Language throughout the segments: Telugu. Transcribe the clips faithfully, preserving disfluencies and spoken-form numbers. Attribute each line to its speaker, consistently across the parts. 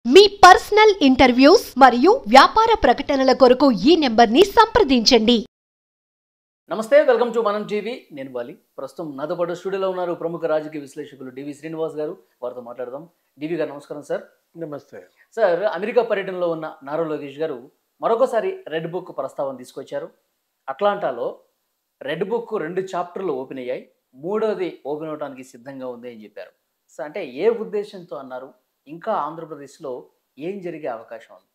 Speaker 1: మీ పర్సనల్ ఇంటర్వ్యూస్ మరియు వ్యాపార ప్రకటనల కొరకు ఈ నెంబర్ని సంప్రదించండి.
Speaker 2: నమస్తే, వెల్కమ్ టు మనం టీవీ. నేను బాలి. ప్రస్తుతం నాతో పాటు స్టూడియోలో ఉన్నారు ప్రముఖ రాజకీయ విశ్లేషకులు డివి శ్రీనివాస్ గారు. వారితో మాట్లాడదాం. డివి గారు నమస్కారం సార్.
Speaker 3: నమస్తే
Speaker 2: సార్, అమెరికా పర్యటనలో ఉన్న నారా లోకేష్ గారు మరొకసారి రెడ్ బుక్ ప్రస్తావన తీసుకొచ్చారు. అట్లాంటాలో రెడ్ బుక్ రెండు చాప్టర్లు ఓపెన్ అయ్యాయి, మూడోది ఓపెన్ అవడానికి సిద్ధంగా ఉంది అని చెప్పారు. సో అంటే ఏ ఉద్దేశంతో అన్నారు? ఇంకా ఆంధ్రప్రదేశ్లో ఏం జరిగే అవకాశం ఉంది?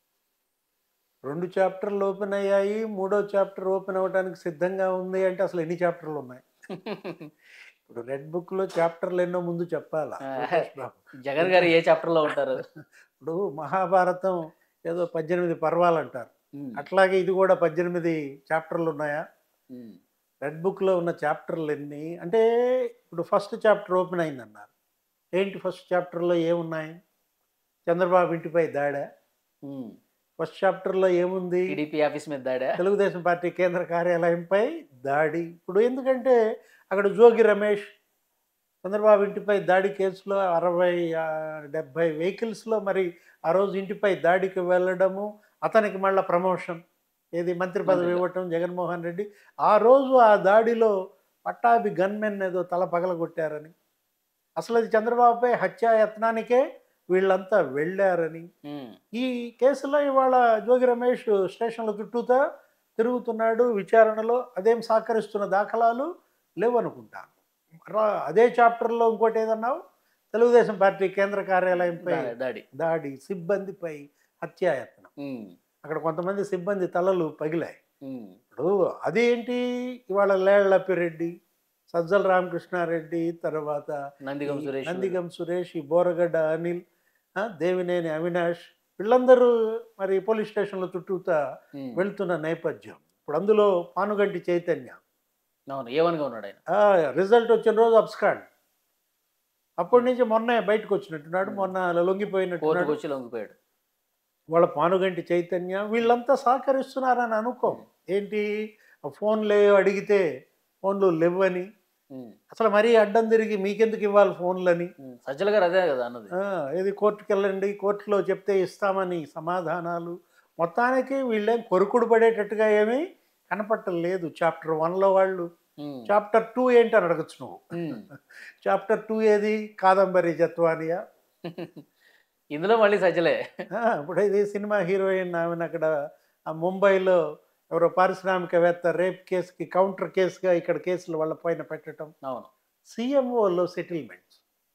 Speaker 3: రెండు చాప్టర్లు ఓపెన్ అయ్యాయి, మూడో చాప్టర్ ఓపెన్ అవ్వడానికి సిద్ధంగా ఉంది అంటే అసలు ఎన్ని చాప్టర్లు ఉన్నాయి? ఇప్పుడు రెడ్ బుక్ లో చాప్టర్లు ఎన్నో ముందు చెప్పాలా?
Speaker 2: జగన్ గారు ఏ చాప్టర్ లో ఉంటారు?
Speaker 3: ఇప్పుడు మహాభారతం ఏదో పద్దెనిమిది పర్వాలు అంటారు, అట్లాగే ఇది కూడా పద్దెనిమిది చాప్టర్లు ఉన్నాయా? రెడ్ బుక్ లో ఉన్న చాప్టర్లు ఎన్ని అంటే, ఇప్పుడు ఫస్ట్ చాప్టర్ ఓపెన్ అయింది అన్నారు. ఏంటి ఫస్ట్ చాప్టర్లో ఏమున్నాయి? చంద్రబాబు ఇంటిపై దాడా? ఫస్ట్ చాప్టర్లో ఏముంది?
Speaker 2: టీడీపీ ఆఫీస్ మీద దాడా?
Speaker 3: తెలుగుదేశం పార్టీ కేంద్ర కార్యాలయంపై దాడి. ఇప్పుడు ఎందుకంటే అక్కడ జోగి రమేష్ చంద్రబాబు ఇంటిపై దాడి కేసులో అరవై డెబ్భై వెహికల్స్లో మరి ఆ రోజు ఇంటిపై దాడికి వెళ్ళడము, అతనికి మళ్ళీ ప్రమోషన్, ఏది మంత్రి పదవి ఇవ్వటం జగన్మోహన్ రెడ్డి. ఆ రోజు ఆ దాడిలో పట్టాభి గన్మెన్ ఏదో తల పగలగొట్టారని, అసలు అది చంద్రబాబుపై హత్యాయత్నానికే వీళ్ళంతా వెళ్ళారని, ఈ కేసులో ఇవాళ జోగి రమేష్ స్టేషన్ల చుట్టూతా తిరుగుతున్నాడు విచారణలో. అదేం సహకరిస్తున్న దాఖలాలు లేవనుకుంటాను. అదే చాప్టర్లో ఇంకోటి ఏదన్నావు? తెలుగుదేశం పార్టీ కేంద్ర కార్యాలయంపై
Speaker 2: దాడి
Speaker 3: దాడి సిబ్బందిపై హత్యాయత్నం. అక్కడ కొంతమంది సిబ్బంది తలలు పగిలాయి. ఇప్పుడు అదేంటి? ఇవాళ లేళ్లప్పిరెడ్డి, సజ్జల రామకృష్ణారెడ్డి, తర్వాత
Speaker 2: నందిగం సురేష్
Speaker 3: నందిగం సురేష్, ఈ బోరగడ్డ అనిల్, దేవినేని అవినాష్, వీళ్ళందరూ మరి పోలీస్ స్టేషన్ల చుట్టూతా వెళ్తున్న నేపథ్యం. ఇప్పుడు అందులో పానుగంటి చైతన్య
Speaker 2: ఏమనగా ఉన్నాడు ఆయన.
Speaker 3: రిజల్ట్ వచ్చిన రోజు అబ్స్కాండ్, అప్పటి నుంచి మొన్నే బయటకు వచ్చినట్టున్నాడు, మొన్న లొంగిపోయినట్టు
Speaker 2: వచ్చి లొంగిపోయాడు.
Speaker 3: వాళ్ళ పానుగంటి చైతన్య వీళ్ళంతా సహకరిస్తున్నారని అనుకోం. ఏంటి ఫోన్లే అడిగితే ఫోన్లు లేవని, అసలు మరీ అడ్డం తిరిగి మీకెందుకు ఇవ్వాలి ఫోన్లని,
Speaker 2: సజ్జల గారు అదే కదా అన్నది.
Speaker 3: ఏది కోర్టుకు వెళ్ళండి, కోర్టులో చెప్తే ఇస్తామని సమాధానాలు. మొత్తానికి వీళ్ళేం కొరుకుడు పడేటట్టుగా ఏమీ కనపట్టలేదు చాప్టర్ వన్లో వాళ్ళు. చాప్టర్ టూ ఏంటి అని అడగచ్చు నువ్వు. చాప్టర్ టూ ఏది? కాదంబరి జత్వానియా?
Speaker 2: ఇందులో మళ్ళీ సజ్జలే.
Speaker 3: ఇప్పుడు ఇది సినిమా హీరోయిన్, ఆమెను అక్కడ ముంబైలో ఎవరో పారిశ్రామికవేత్త రేప్ కేసుకి కౌంటర్ కేసుగా ఇక్కడ కేసులు వాళ్ళ పైన పెట్టడం.
Speaker 2: అవును.
Speaker 3: సీఎంఓలో సెటిల్మెంట్స్,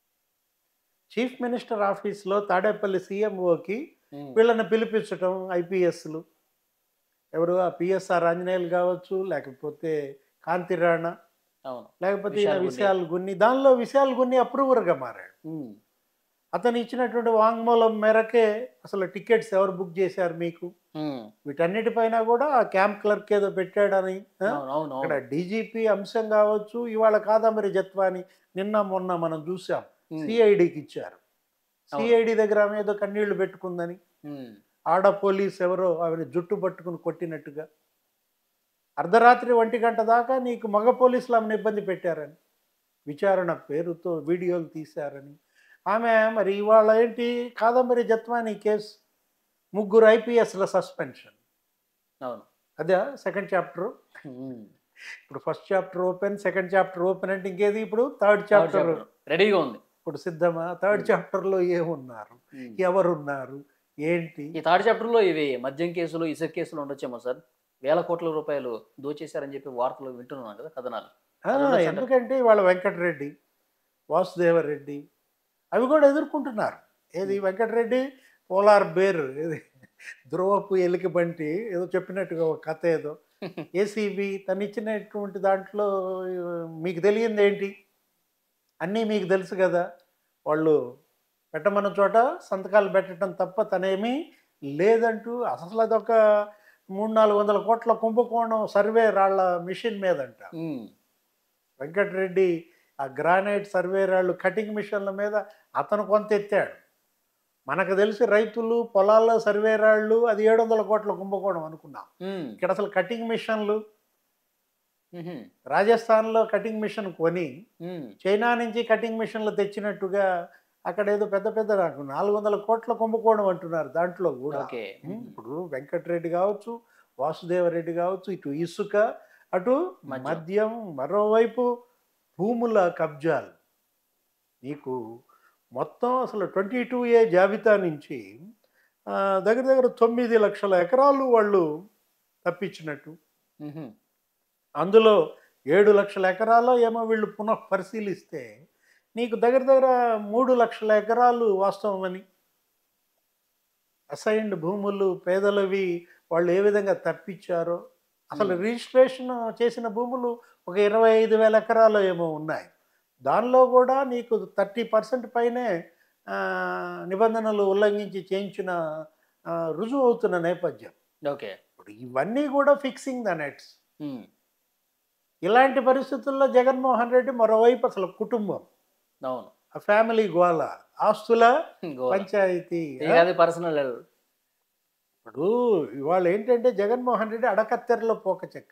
Speaker 3: చీఫ్ మినిస్టర్ ఆఫీస్లో తాడేపల్లి సీఎంఓకి వీళ్ళని పిలిపించటం, ఐపీఎస్లు ఎవరు, ఆ పిఎస్ఆర్ ఆంజనేయులు కావచ్చు, లేకపోతే కాంతి రాణా, లేకపోతే విశాల్ గున్ని. దానిలో విశాల్ గున్ని అప్రూవర్గా మారాడు. అతను ఇచ్చినటువంటి వాంగ్మూలం మేరకే అసలు టికెట్స్ ఎవరు బుక్ చేశారు మీకు, వీటన్నిటిపైన కూడా ఆ క్యాంప్ క్లర్క్ ఏదో పెట్టాడని, అక్కడ డీజీపీ అంశం కావచ్చు. ఇవాళ కాదంబరి జత్వాని నిన్న మొన్న మనం చూసాం, సిఐడికి ఇచ్చారు. సిఐడి దగ్గర ఆమె ఏదో కన్నీళ్లు పెట్టుకుందని, ఆడ పోలీస్ ఎవరో ఆమెను జుట్టు పట్టుకుని కొట్టినట్టుగా, అర్ధరాత్రి ఒంటి గంట దాకా నీకు మగ పోలీసులు ఆమెను ఇబ్బంది పెట్టారని, విచారణ పేరుతో వీడియోలు తీశారని ఆమె. మరి ఇవాళ ఏంటి? కాదంబరి జత్వాని కేసు, ముగ్గురు ఐపీఎస్ల సస్పెన్షన్.
Speaker 2: అవును,
Speaker 3: అదే సెకండ్ చాప్టర్. ఇప్పుడు first chapter open, second chapter open అంటే ఇంకేది? ఇప్పుడు థర్డ్ చాప్టర్
Speaker 2: రెడీగా ఉంది.
Speaker 3: ఇప్పుడు సిద్ధమా? థర్డ్ చాప్టర్లో ఏమున్నారు, ఎవరున్నారు, ఏంటి?
Speaker 2: ఈ థర్డ్ చాప్టర్లో ఇవి మద్యం కేసులు, ఇసుక కేసులు ఉండొచ్చేమో సార్. వేల కోట్ల రూపాయలు దోచేశారని చెప్పి వార్తలు వింటున్నాం కదా, కథనాలు.
Speaker 3: ఎందుకంటే ఇవాళ వెంకటరెడ్డి, వాసుదేవరెడ్డి అవి కూడా ఎదుర్కొంటున్నారు. ఏది వెంకటరెడ్డి పోలార్ బేర్, ఏది ధ్రువపు ఎలికి బంటి ఏదో చెప్పినట్టుగా ఒక కథ ఏదో. ఏసీబీ తను ఇచ్చినటువంటి దాంట్లో మీకు తెలియంది ఏంటి? అన్నీ మీకు తెలుసు కదా. వాళ్ళు పెట్టమన్న చోట సంతకాలు పెట్టడం తప్ప తనేమీ లేదంటూ, అసలు అదొక మూడు నాలుగు వందల కోట్ల కుంభకోణం సర్వే రాళ్ల మిషన్ మీదంట. వెంకటరెడ్డి ఆ గ్రానైట్ సర్వే రాళ్ళు కటింగ్ మిషన్ల మీద అతను కొంత ఎత్తాడు. మనకు తెలిసి రైతులు పొలాల్లో సర్వే రాళ్ళు అది ఏడు వందల కోట్ల కుంభకోణం అనుకున్నాం. ఇక్కడ అసలు కటింగ్ మిషన్లు, రాజస్థాన్లో కటింగ్ మిషన్ కొని చైనా నుంచి కటింగ్ మిషన్లు తెచ్చినట్టుగా అక్కడ ఏదో పెద్ద పెద్ద నాకు నాలుగు వందల కోట్ల కుంభకోణం అంటున్నారు దాంట్లో కూడా.
Speaker 2: ఓకే.
Speaker 3: ఉమ్, ఇప్పుడు వెంకటరెడ్డి కావచ్చు, వాసుదేవరెడ్డి కావచ్చు, ఇటు ఇసుక, అటు
Speaker 2: మద్యం.
Speaker 3: మద్యం, మరోవైపు భూముల కబ్జాలు. నీకు మొత్తం అసలు ట్వంటీ టూ ఏ జాబితా నుంచి ఆ, దగ్గర దగ్గర తొమ్మిది లక్షల ఎకరాలు వాళ్ళు తప్పించినట్టు.
Speaker 2: మ్హూ.
Speaker 3: అందులో ఏడు లక్షల ఎకరాల్లో ఏమో వీళ్ళు పునః పరిశీలిస్తే నీకు దగ్గర దగ్గర మూడు లక్షల ఎకరాలు వాస్తవమని, అసైన్డ్ భూములు పేదలవి వాళ్ళు ఏ విధంగా తప్పించారో. అసలు
Speaker 2: Hmm.
Speaker 3: రిజిస్ట్రేషన్ చేసిన భూములు ఒక ఇరవై ఐదు వేల ఎకరాలు ఏమో ఉన్నాయి. దానిలో కూడా నీకు థర్టీ పర్సెంట్ పైనే ఆ, నిబంధనలు ఉల్లంఘించి చేయించిన ఆ, రుజువు అవుతున్న నేపథ్యం.
Speaker 2: ఓకే.
Speaker 3: ఇప్పుడు ఇవన్నీ కూడా ఫిక్సింగ్ ద నెట్స్.
Speaker 2: మ్.
Speaker 3: ఇలాంటి పరిస్థితుల్లో జగన్మోహన్ రెడ్డి మరోవైపు అసలు కుటుంబం,
Speaker 2: అవును.
Speaker 3: ఆ ఫ్యామిలీ గోల, ఆస్తుల
Speaker 2: గోల.
Speaker 3: పంచాయతీ.
Speaker 2: ఇక అది పర్సనల్.
Speaker 3: ఇప్పుడు ఇవాళ ఏంటంటే జగన్మోహన్ రెడ్డి అడకత్తెరలో పోక చెక్క.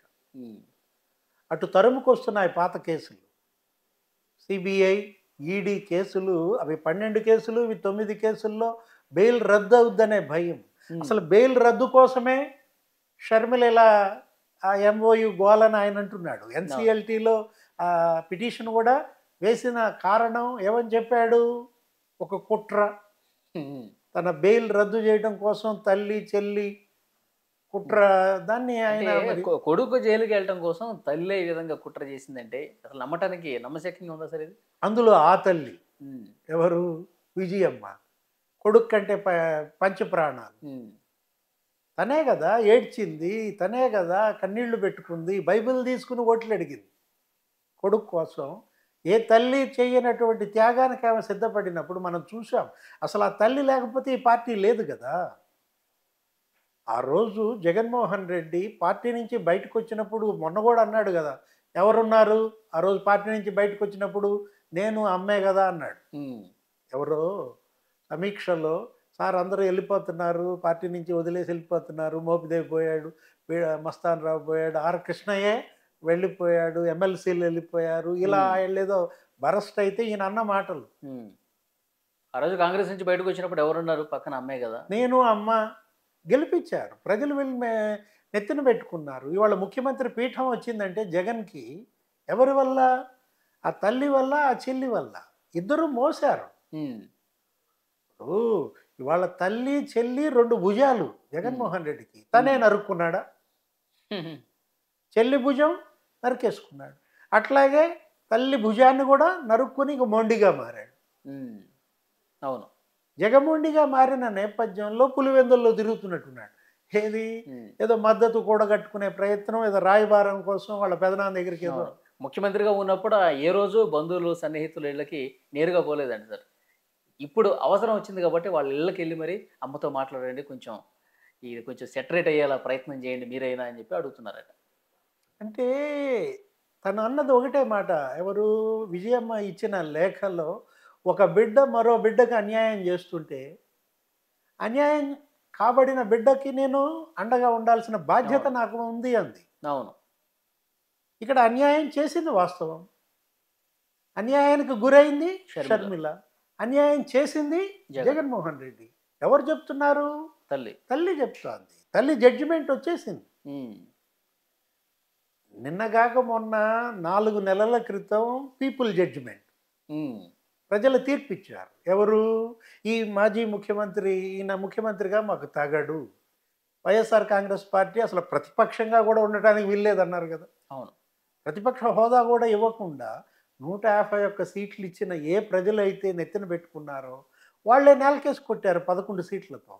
Speaker 3: అటు తరుముకొస్తున్నాయి పాత కేసులు, సిబిఐ ఈడీ కేసులు. అవి పన్నెండు కేసులు, ఇవి తొమ్మిది కేసుల్లో బెయిల్ రద్దు అవుద్దనే భయం. అసలు బెయిల్ రద్దు కోసమే షర్మిల ఇలా ఆ ఎంఓయు గోలని ఆయన అంటున్నాడు. ఎన్సిఎల్టీలో ఆ పిటిషన్ కూడా వేసిన కారణం ఏమని చెప్పాడు? ఒక కుట్ర, తన బెయిల్ రద్దు చేయడం కోసం తల్లి చెల్లి కుట్ర. దాన్ని ఆయన
Speaker 2: అంటే
Speaker 3: మరి
Speaker 2: కొ- కొడుకు జైలుకి వెళ్ళటం కోసం తల్లి ఈ విధంగా కుట్ర చేసిందంటే అసలు నమ్మటానికి నమ్మశక్యంగా ఉందా సార్ ఇది?
Speaker 3: అందులో ఆ తల్లి
Speaker 2: మ్.
Speaker 3: ఎవరు? విజయమ్మ. కొడుకు కంటే ప పంచప్రాణాలు.
Speaker 2: మ్.
Speaker 3: తనే కదా ఏడ్చింది, తనే కదా కన్నీళ్లు పెట్టుకుంది, బైబిల్ తీసుకుని ఓట్లు అడిగింది కొడుకు కోసం. ఏ తల్లి చేయనటువంటి త్యాగానికి ఆమె సిద్ధపడినప్పుడు మనం చూసాం. అసలు ఆ తల్లి లేకపోతే ఈ పార్టీ లేదు కదా. ఆ రోజు జగన్మోహన్ రెడ్డి పార్టీ నుంచి బయటకు వచ్చినప్పుడు మొన్న కూడా అన్నాడు కదా, ఎవరున్నారు ఆ రోజు పార్టీ నుంచి బయటకు వచ్చినప్పుడు? నేను అమ్మే కదా అన్నాడు.
Speaker 2: మ్.
Speaker 3: ఎవరో సమీక్షలో సార్ అందరూ వెళ్ళిపోతున్నారు, పార్టీ నుంచి వదిలేసి వెళ్ళిపోతున్నారు, మోపిదేవి పోయాడు, వీ- మస్తాన్ రావు పోయాడు, ఆర్ కృష్ణయ్యే వెళ్ళిపోయాడు, ఎమ్మెల్సీలు వెళ్ళిపోయారు, ఇలా వీళ్ళేదో బరస్ట్ అయితే ఈయన అన్న మాటలు.
Speaker 2: మ్. ఆ రోజు కాంగ్రెస్ నుంచి బయటకు వచ్చినప్పుడు ఎవరున్నారు? పక్కన అమ్మే కదా.
Speaker 3: నేను అమ్మ గెలిపించారు, ప్రజలు వీళ్ళు మే- నెత్తిన పెట్టుకున్నారు. ఇవాళ ముఖ్యమంత్రి పీఠం వచ్చిందంటే జగన్కి ఎవరి వల్ల? ఆ తల్లి వల్ల, ఆ చెల్లి వల్ల. ఇద్దరు మోసారు.
Speaker 2: మ్.
Speaker 3: ఇప్పుడు ఇవాళ తల్లి చెల్లి రెండు భుజాలు జగన్మోహన్ రెడ్డికి. తనే నరుక్కున్నాడా? చెల్లి భుజం నరికేసుకున్నాడు. అట్లాగే తల్లి భుజాన్ని కూడా నరుక్కుని ఇంక మొండిగా మారాడు.
Speaker 2: మ్. అవును.
Speaker 3: జగమొండిగా మారిన నేపథ్యంలో పులివెందుల్లో తిరుగుతున్నట్టున్నాడు. ఏది
Speaker 2: మ్.
Speaker 3: ఏదో మద్దతు కూడగట్టుకునే ప్రయత్నం, ఏదో రాయబారం కోసం వాళ్ళ పెదనాన్న దగ్గరికి ఏదో.
Speaker 2: అవును. ముఖ్యమంత్రిగా ఉన్నప్పుడు ఆ ఏ రోజు బంధువులు సన్నిహితులు ఇళ్ళకి నేరుగా పోలేదండి సార్. ఇప్పుడు అవసరం వచ్చింది కాబట్టి వాళ్ళ ఇళ్ళకి వెళ్ళి మరి అమ్మతో మాట్లాడండి, కొంచెం ఇది కొంచెం సెటరేట్ అయ్యేలా ప్రయత్నం చేయండి మీరైనా అని చెప్పి అడుగుతున్నారట.
Speaker 3: అంటే తను అన్నది ఒకటే మాట. ఎవరు? విజయమ్మ ఇచ్చిన లేఖలో ఒక బిడ్డ మరో బిడ్డకి అన్యాయం చేస్తుంటే అన్యాయం కాబడిన బిడ్డకి నేను అండగా ఉండాల్సిన బాధ్యత
Speaker 2: అవును.
Speaker 3: నాకు ఉంది అంది.
Speaker 2: అవును.
Speaker 3: ఇక్కడ అన్యాయం చేసింది వాస్తవం, అన్యాయానికి గురైంది
Speaker 2: షర్మిల.
Speaker 3: షర్మిల, అన్యాయం చేసింది
Speaker 2: జగన్.
Speaker 3: జగన్మోహన్ రెడ్డి. ఎవరు చెప్తున్నారు?
Speaker 2: తల్లి.
Speaker 3: తల్లి చెప్తోంది. తల్లి జడ్జిమెంట్ వచ్చేసింది.
Speaker 2: మ్.
Speaker 3: నిన్నగాక మొన్న నాలుగు నెలల క్రితం పీపుల్ జడ్జిమెంట్,
Speaker 2: మ్.
Speaker 3: ప్రజలు తీర్పిచ్చారు. ఎవరు? ఈ మాజీ ముఖ్యమంత్రి, ఈయన ముఖ్యమంత్రిగా మాకు తగడు, వైఎస్ఆర్ కాంగ్రెస్ పార్టీ అసలు ప్రతిపక్షంగా కూడా ఉండటానికి వీల్లేదన్నారు కదా.
Speaker 2: అవును.
Speaker 3: ప్రతిపక్ష హోదా కూడా ఇవ్వకుండా నూట యాభై ఒక్క సీట్లు ఇచ్చిన ఏ ప్రజలు అయితే నెత్తిన పెట్టుకున్నారో వాళ్ళే నేలకేసి కొట్టారు పదకొండు సీట్లతో.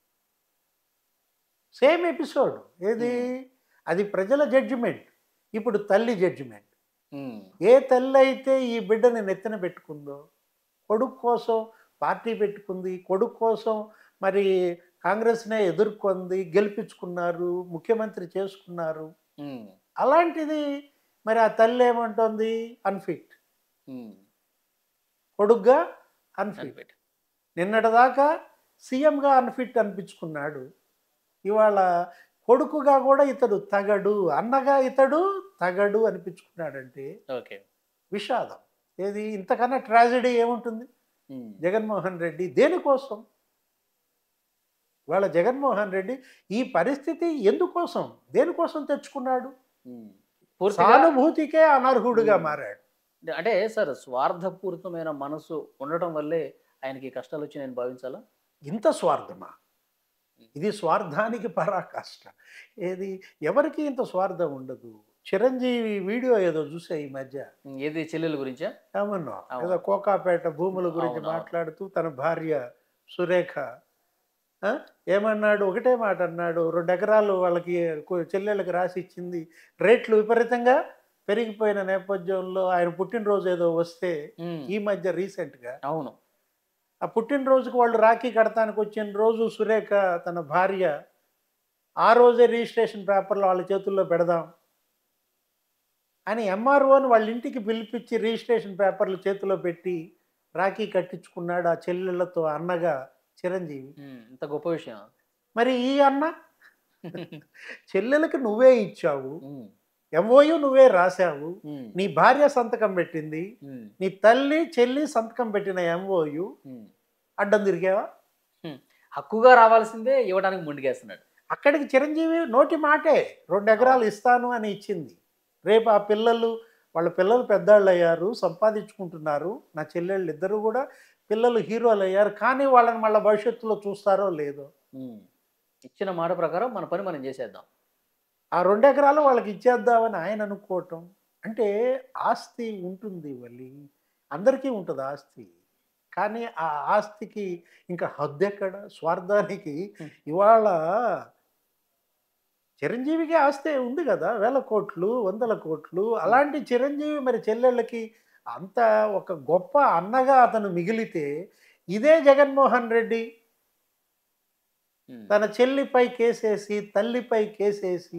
Speaker 3: Same episode. ఏది? అది ప్రజల జడ్జిమెంట్, ఇప్పుడు తల్లి జడ్జిమెంట్.
Speaker 2: మ్.
Speaker 3: ఏ తల్లి అయితే ఈ బిడ్డని నెత్తిన పెట్టుకుందో, కొడుకు కోసం పార్టీ పెట్టుకుంది, కొడుకు కోసం మరి కాంగ్రెస్నే ఎదుర్కొంది, గెలిపించుకున్నారు, ముఖ్యమంత్రి చేసుకున్నారు.
Speaker 2: మ్.
Speaker 3: అలాంటిది మరి ఆ తల్లి ఏమంటుంది? అన్ఫిట్.
Speaker 2: మ్.
Speaker 3: కొడుగ్గా అన్ఫిట్.
Speaker 2: అనిపెట్టు.
Speaker 3: నిన్నటిదాకా సీఎంగా అన్ఫిట్ అనిపించుకున్నాడు. ఇవాళ కొడుకుగా కూడా ఇతడు తగడు, అన్నగా ఇతడు తగడు అనిపించుకున్నాడంటే
Speaker 2: ఓకే.
Speaker 3: విషాదం. ఏది? ఇంతకన్నా ట్రాజడీ ఏముంటుంది?
Speaker 2: ఉమ్,
Speaker 3: జగన్మోహన్ రెడ్డి దేనికోసం? వాళ్ళ జగన్మోహన్ రెడ్డి ఈ పరిస్థితి ఎందుకోసం, దేనికోసం తెచ్చుకున్నాడు?
Speaker 2: ఉమ్. పూర్తిగా
Speaker 3: సానుభూతికే అనర్హుడుగా
Speaker 2: ఉమ్.
Speaker 3: మారాడు.
Speaker 2: అంటే సార్ స్వార్థపూరితమైన మనసు ఉండటం వల్లే ఆయనకి ఈ కష్టాలు వచ్చి నేను భావించాలా?
Speaker 3: ఇంత స్వార్థమా? ఇది స్వార్థానికి పరాకాష్ట. ఏది, ఎవరికి ఇంత స్వార్థం ఉండదు. చిరంజీవి వీడియో ఏదో చూసా ఈ మధ్య,
Speaker 2: ఉమ్, ఏది చెల్లెల గురించా?
Speaker 3: ఏమన్నా
Speaker 2: అవును.
Speaker 3: ఏదో కోకాపేట భూముల గురించి
Speaker 2: అవును, అవును.
Speaker 3: మాట్లాడుతూ తన భార్య సురేఖ ఆ, ఏమన్నాడు, ఒకటే మాట అన్నాడు, రెండు ఎకరాలు వాళ్ళకి కు- చెల్లెళ్ళకి రాసి ఇచ్చింది, రేట్లు విపరీతంగా పెరిగిపోయిన నేపథ్యంలో ఆయన పుట్టినరోజు ఏదో వస్తే
Speaker 2: ఉమ్,
Speaker 3: ఈ మధ్య రీసెంట్గా
Speaker 2: అవును.
Speaker 3: ఆ పుట్టినరోజుకి వాళ్ళు రాఖీ కడతానికి వచ్చిన రోజు సురేఖ తన భార్య ఆ రోజే రిజిస్ట్రేషన్ పేపర్లు వాళ్ళ చేతుల్లో పెడదాం అని ఎంఆర్ఓని వాళ్ళ ఇంటికి పిలిపించి రిజిస్ట్రేషన్ పేపర్లు చేతిలో పెట్టి రాఖీ కట్టించుకున్నాడు ఆ చెల్లెళ్ళతో అన్నగా చిరంజీవి.
Speaker 2: ఉమ్, ఇంత గొప్ప విషయం.
Speaker 3: మరి ఈ అన్న చెల్లెలకి నువ్వే ఇచ్చావు,
Speaker 2: ఉమ్,
Speaker 3: ఎంఓయు నువ్వే రాశావు,
Speaker 2: ఉమ్,
Speaker 3: నీ భార్య సంతకం పెట్టింది,
Speaker 2: ఉమ్,
Speaker 3: నీ తల్లి చెల్లి సంతకం పెట్టిన ఎంఓయు,
Speaker 2: ఉమ్,
Speaker 3: అడ్డం తిరిగావా?
Speaker 2: ఉమ్. హక్కుగా రావాల్సిందే ఇవ్వడానికి ముందుకేస్తున్నాడు.
Speaker 3: అక్కడికి చిరంజీవి నోటి మాటే రెండు ఎకరాలు ఇస్తాను అని ఇచ్చింది. రేపు ఆ పిల్లలు, వాళ్ళ పిల్లలు పెద్దాళ్ళు అయ్యారు, సంపాదించుకుంటున్నారు, నా చెల్లెళ్ళు ఇద్దరు కూడా పిల్లలు హీరోలు అయ్యారు, కానీ వాళ్ళని మళ్ళీ భవిష్యత్తులో చూస్తారో లేదో.
Speaker 2: ఉమ్. ఇచ్చిన మాట ప్రకారం మన పని మనం చేసేద్దాం.
Speaker 3: ఆ రెండు ఎకరాలు వాళ్ళకి ఇచ్చేద్దామని ఆయన అనుకోవటం అంటే, ఆస్తి ఉంటుంది వల్లి, అందరికీ ఉంటుంది ఆస్తి, కానీ ఆ ఆస్తికి ఇంకా హద్దు ఎక్కడ? స్వార్థానికి ఇవాళ చిరంజీవికి ఆస్తే ఉంది కదా, వేల కోట్లు వందల కోట్లు. అలాంటి చిరంజీవి మరి చెల్లెళ్ళకి అంత ఒక గొప్ప అన్నగా అతను మిగిలితే, ఇదే జగన్మోహన్ రెడ్డి
Speaker 2: ఉమ్,
Speaker 3: తన చెల్లిపై కేసేసి తల్లిపై కేసేసి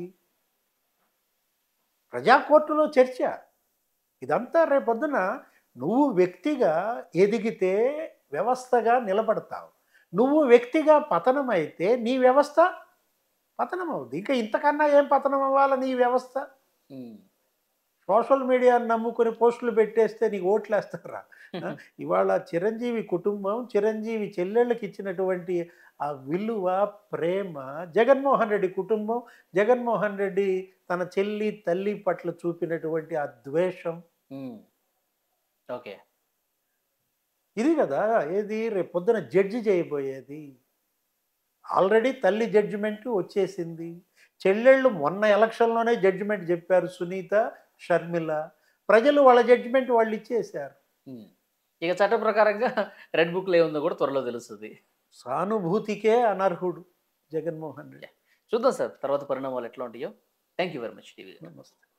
Speaker 3: ప్రజా కోర్టులో చర్చ. ఇదంతా రేపొద్దున నువ్వు వ్యక్తిగా ఎదిగితే వ్యవస్థగా నిలబడతావు, నువ్వు వ్యక్తిగా పతనమైతే నీ వ్యవస్థ పతనం అవుద్ది. ఇంకా ఇంతకన్నా ఏం పతనం అవ్వాలి నీ వ్యవస్థ?
Speaker 2: ఉమ్,
Speaker 3: సోషల్ మీడియాని నమ్ముకొని పోస్టులు పెట్టేస్తే నీకు ఓట్లు వేస్తారా? ఆ? ఇవాళ చిరంజీవి కుటుంబం, చిరంజీవి చెల్లెళ్ళకి ఇచ్చినటువంటి ఆ విలువ, ప్రేమ, జగన్మోహన్ రెడ్డి కుటుంబం, జగన్మోహన్ రెడ్డి తన చెల్లి తల్లి పట్ల చూపినటువంటి ఆ ద్వేషం,
Speaker 2: ఉమ్. ఓకే.
Speaker 3: ఇది కదా ఏది రేపు పొద్దున జడ్జి చేయబోయేది. ఆల్రెడీ తల్లి జడ్జిమెంట్ వచ్చేసింది, చెల్లెళ్ళు మొన్న ఎలక్షన్లోనే జడ్జిమెంట్ చెప్పారు, సునీత షర్మిల. ప్రజలు వాళ్ళ జడ్జిమెంట్ వాళ్ళు ఇచ్చేశారు.
Speaker 2: ఉమ్. ఇక చట్ట ప్రకారంగా రెడ్ బుక్లో ఏముందో కూడా త్వరలో తెలుస్తుంది.
Speaker 3: సానుభూతికే అనర్హుడు జగన్మోహన్ రెడ్డి.
Speaker 2: చూద్దాం సార్ తర్వాత పరిణామాలు ఎట్లా ఉంటాయో. Thank you very much TV.
Speaker 3: నమస్తే.